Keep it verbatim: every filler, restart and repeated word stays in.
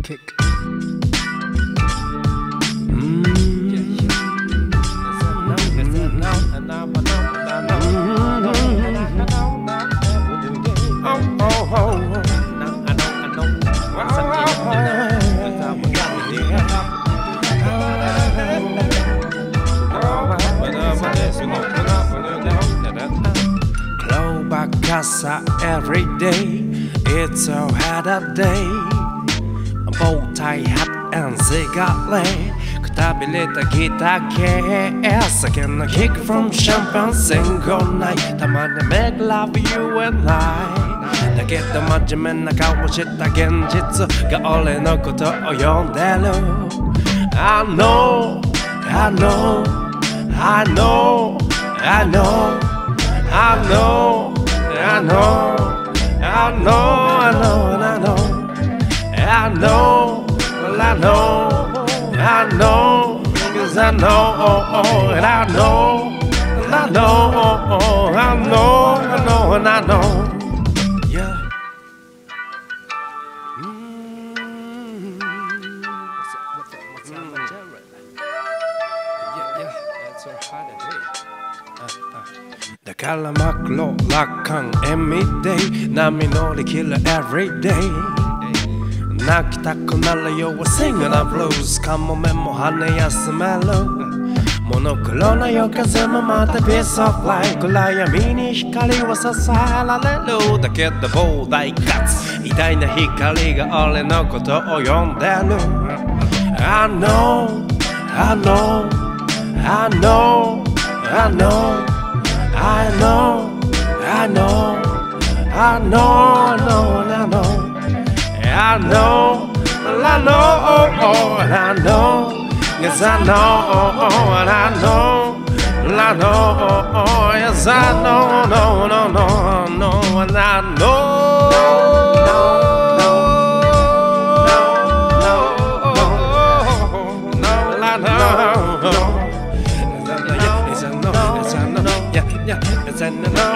kick. Mm. Clover every day, it's a hard day. Bow tie hat and cigarette. くたびれたギター系酒のキック from champagne single night たまに make love you and I だけど真面目な顔した現実が俺のことを呼んでる I know, I know, I know, I know, I know, I know, I know, I know, I know, I know, well I know, I know, cause I know, and I know, and I know, I know, I know, and I know, yeah. Mm-hmm. What's up, what's up, what's up, mm. Jared? Yeah, yeah, it's a holiday. Uh, uh. だから真っ黒楽観 every day 波乗り切る every day 泣きたくなるよう Singing a blues カモメも羽休めるモノクロな夜風もまた Piece of light 暗闇に光は支えられるだけど膨大かつ偉大な光が俺のことを呼んでる I know, I know, I know, I know I know, I know, I know, I know, I know, I know, I know, I know, yes I know, and I know, I know, yes I know, no, no, no, no, and I know, I know. Yeah, it's a no.